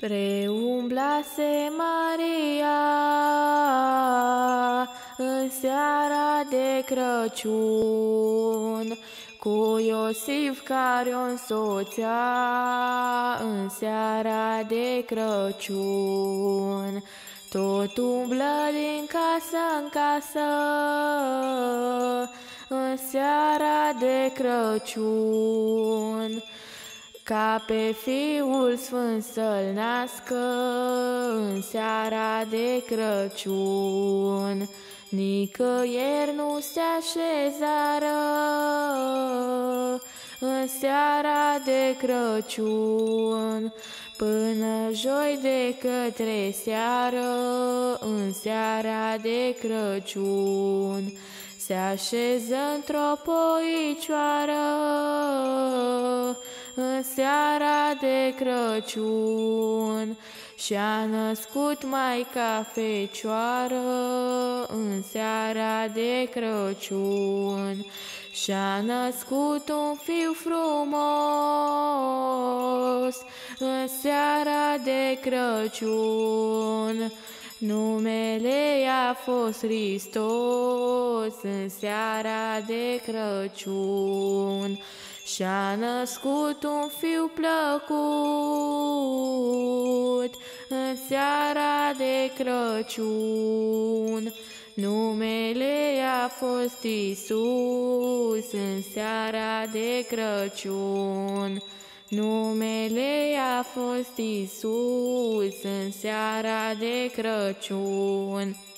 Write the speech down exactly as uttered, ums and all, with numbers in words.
Preumblase Maria în seara de Crăciun cu Iosif care o însoțea în seara de Crăciun. Tot umblă din casă în casă în seara de Crăciun, ca pe Fiul Sfânt să-L nască în seara de Crăciun. Nicăieri nu se așezară în seara de Crăciun, până joi de către seară în seara de Crăciun. Se așeză într-o poicioară în seara de Crăciun și-a născut Maica Fecioară în seara de Crăciun. Și-a născut un fiu frumos în seara de Crăciun. Numele i-a fost Hristos în seara de Crăciun. Și-a născut un fiu plăcut în seara de Crăciun. Numele i-a fost Iisus în seara de Crăciun. Numele i-a fost Iisus în seara de Crăciun.